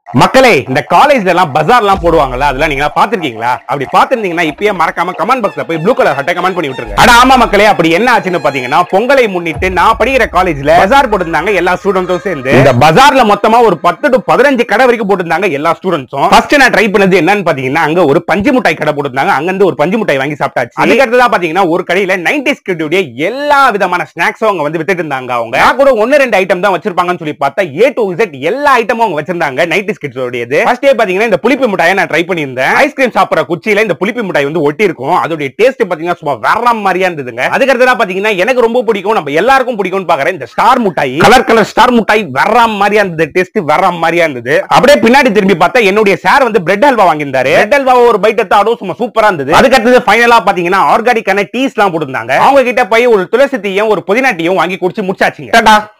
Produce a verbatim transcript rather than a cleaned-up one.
மக்களே, இந்த காலேஜ்ல எல்லாம் பஜார் எல்லாம் போடுவாங்கல்ல, அதெல்லாம் நீங்க பாத்துருக்கீங்களா? அப்படி பாத்துருந்தீங்கன்னா இப்பயே மறக்காம கமெண்ட் பாக்ஸ்ல போய் ப்ளூ கலர் ஹட்டை கமெண்ட் பண்ணி விட்டுருங்க. அட ஆமா மக்களே, அப்படி என்ன ஆச்சுன்னு பாத்தீங்கன்னா, பொங்கலை முன்னிட்டு நான் படிக்கிற காலேஜ்ல பஜார் போட்டிருந்தாங்க எல்லா ஸ்டூடெண்ட்ஸும் சேர்ந்து. இந்த பஜார்ல மொத்தமா ஒரு பத்து டு பதினஞ்சு கடை வரைக்கும் போட்டிருந்தாங்க எல்லா ஸ்டூடெண்ட்ஸும். ஃபர்ஸ்ட் நான் ட்ரை பண்ணது என்னன்னு பாத்தீங்கன்னா, அங்க ஒரு பஞ்சு மிட்டாய் கடை போட்டிருந்தாங்க. அங்க இருந்து ஒரு பஞ்சு மிட்டாய் வாங்கி சாப்பிட்டாச்சு. அதுக்கு அடுத்ததா பாத்தீங்கன்னா ஒரு கடையில நைன்டீஸ் கிட்ஸுடைய எல்லா விதமான ஸ்நாக்ஸும் அவங்க வந்து வித்துட்டு இருந்தாங்க. அவங்க நான் கூட ஒன்னு ரெண்டு ஐட்டம் தான் வச்சிருப்பாங்கன்னு சொல்லி பார்த்தா ஏ டு இசட் எல்லா ஐட்டமும் அவங்க வச்சிருந்தாங்க. நைன்டீஸ் கிட்ஸோடையது. ஃபர்ஸ்ட் டே பாத்தீங்கன்னா இந்த புளிப்பு மிட்டாயை நான் ட்ரை பண்ணியிருந்தேன். ஐஸ்கிரீம் சாப்பிடுற குச்சியில இந்த புளிப்பு மிட்டாய் வந்து ஒட்டி இருக்கும். அதோட டேஸ்ட் பாத்தீங்கன்னா சும்மா வேற மாதிரியா இருந்ததுங்க. அதுக்கு அடுத்ததா பாத்தீங்கன்னா எனக்கு ரொம்ப பிடிக்கும், நம்ம எல்லாருக்கும் பிடிக்கும்னு பாக்குறேன் இந்த ஸ்டார் மிட்டாய். கலர் கலர் ஸ்டார் மிட்டாய் வேற மாதிரியா இருந்தது. டேஸ்ட் வேற மாதிரியா இருந்தது. அப்படியே பின்னாடி திரும்பி பார்த்தா என்னுடைய சார் வந்து பிரெட் ஹல்வா வாங்கியிருந்தாரு. பிரெட் ஹல்வா ஒரு பைட் எடுத்து அதுவும் சும்மா சூப்பரா இருந்தது. அதுக்கு அடுத்தது ஃபைனலா பாத்தீங்கன்னா ஆர்கானிக்கான டீஸ் எல்லாம் போட்டுருந்தாங்க. அவங்க கிட்ட போய் ஒரு துளசி டீயும் ஒரு புதினா டீயும் வாங்கி குடிச்சு முடிச்சாச்சுங்க.